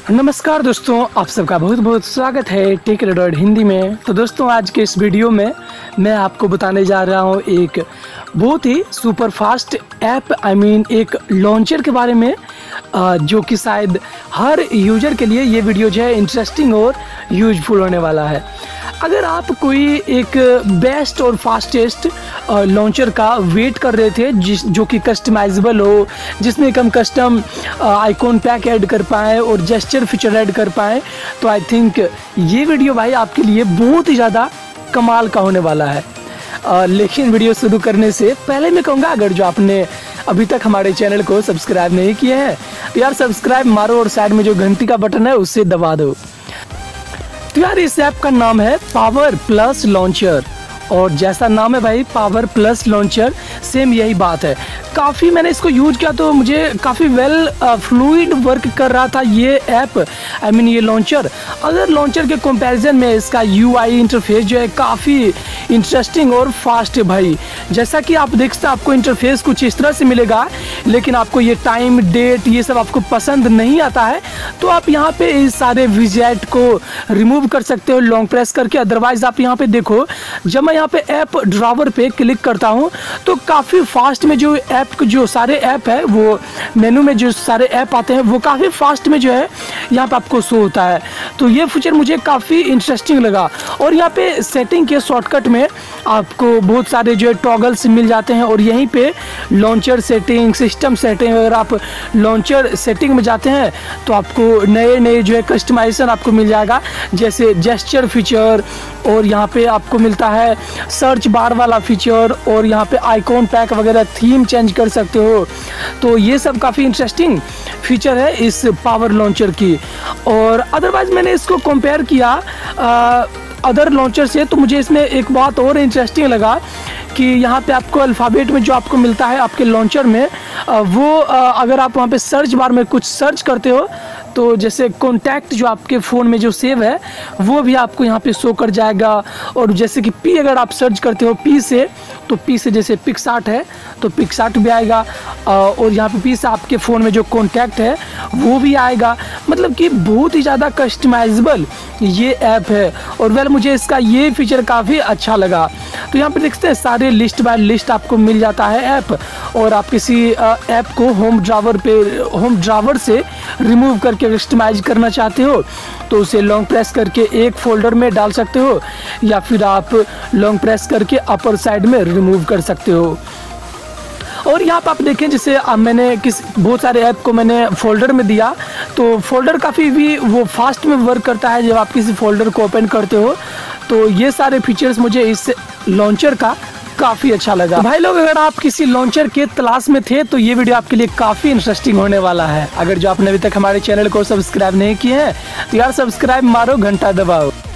नमस्कार दोस्तों, आप सबका बहुत बहुत स्वागत है टेक रेडर हिंदी में। तो दोस्तों, आज के इस वीडियो में मैं आपको बताने जा रहा हूँ एक बहुत ही सुपर फास्ट ऐप एक लॉन्चर के बारे में, जो कि शायद हर यूजर के लिए ये वीडियो जो है इंटरेस्टिंग और यूजफुल होने वाला है। अगर आप कोई एक बेस्ट और फास्टेस्ट लॉन्चर का वेट कर रहे थे जो कि कस्टमाइजेबल हो, जिसमें हम कस्टम आइकॉन पैक ऐड कर पाएँ और जेस्चर फीचर ऐड कर पाएँ, तो आई थिंक ये वीडियो भाई आपके लिए बहुत ही ज़्यादा कमाल का होने वाला है। लेकिन वीडियो शुरू करने से पहले मैं कहूँगा, अगर जो आपने अभी तक हमारे चैनल को सब्सक्राइब नहीं किया है तो यार सब्सक्राइब मारो और साइड में जो घंटी का बटन है उससे दबा दो। तो यार इस ऐप का नाम है पावर प्लस लॉन्चर, और जैसा नाम है भाई पावर प्लस लॉन्चर, सेम यही बात है। काफ़ी मैंने इसको यूज किया तो मुझे काफ़ी वेल फ्लूइड वर्क कर रहा था ये ऐप, ये लॉन्चर। अगर लॉन्चर के कंपैरिजन में इसका यूआई इंटरफेस जो है काफ़ी इंटरेस्टिंग और फास्ट है भाई। जैसा कि आप देख सकते हैं, आपको इंटरफेस कुछ इस तरह से मिलेगा, लेकिन आपको ये टाइम डेट ये सब आपको पसंद नहीं आता है तो आप यहाँ पे इस सारे विजेट को रिमूव कर सकते हो लॉन्ग प्रेस करके। अदरवाइज आप यहाँ पे देखो, जब मैं यहाँ पे ऐप ड्रावर पे क्लिक करता हूँ तो काफ़ी फास्ट में जो सारे ऐप है, वो मेनू में जो सारे ऐप आते हैं वो काफ़ी फास्ट में जो है यहाँ पे आपको शो होता है। तो ये फीचर मुझे काफ़ी इंटरेस्टिंग लगा। और यहाँ पे सेटिंग के शॉर्टकट में आपको बहुत सारे जो है टॉगल्स मिल जाते हैं, और यहीं पे लॉन्चर सेटिंग, सिस्टम सेटिंग, अगर आप लॉन्चर सेटिंग में जाते हैं तो आपको नए जो है कस्टमाइजेशन आपको मिल जाएगा, जैसे जेस्चर फीचर, और यहाँ पे आपको मिलता है सर्च बार वाला फीचर, और यहाँ पे आइकॉन पैक वगैरह, थीम चेंज कर सकते हो। तो ये सब काफ़ी इंटरेस्टिंग फीचर है इस पावर लॉन्चर की। और अदरवाइज मैंने इसको कंपेयर किया अदर लॉन्चर से, तो मुझे इसमें एक बात और इंटरेस्टिंग लगा कि यहाँ पे आपको अल्फ़ाबेट में जो आपको मिलता है आपके लॉन्चर में, वो अगर आप वहाँ पे सर्च बार में कुछ सर्च करते हो तो जैसे कॉन्टैक्ट जो आपके फ़ोन में जो सेव है वो भी आपको यहाँ पे शो कर जाएगा। और जैसे कि पी अगर आप सर्च करते हो पी से, तो पी से जैसे पिक्सार्ट है तो पिक्सार्ट भी आएगा, और यहाँ पे पी से आपके फ़ोन में जो कॉन्टैक्ट है वो भी आएगा। मतलब कि बहुत ही ज़्यादा कस्टमाइजेबल ये ऐप है, और वेल मुझे इसका ये फीचर काफ़ी अच्छा लगा। तो यहाँ पे देखते हैं सारे लिस्ट बाय लिस्ट आपको मिल जाता है ऐप, और आप किसी ऐप को होम ड्रावर से रिमूव करके कस्टमाइज करना चाहते हो तो उसे लॉन्ग प्रेस करके एक फोल्डर में डाल सकते हो, या फिर आप लॉन्ग प्रेस करके अपर साइड में रिमूव कर सकते हो। और यहाँ पर आप देखें, जैसे मैंने बहुत सारे ऐप को मैंने फोल्डर में दिया, तो फोल्डर काफ़ी भी वो फास्ट में वर्क करता है जब आप किसी फोल्डर को ओपन करते हो। तो ये सारे फीचर्स मुझे इस लॉन्चर का काफ़ी अच्छा लगा। तो भाई लोग, अगर आप किसी लॉन्चर के तलाश में थे तो ये वीडियो आपके लिए काफ़ी इंटरेस्टिंग होने वाला है। अगर जो आपने अभी तक हमारे चैनल को सब्सक्राइब नहीं किए हैं तो यार सब्सक्राइब मारो, घंटा दबाओ।